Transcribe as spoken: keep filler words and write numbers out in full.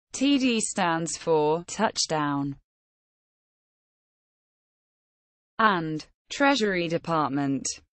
T D stands for touchdown, and Treasury Department.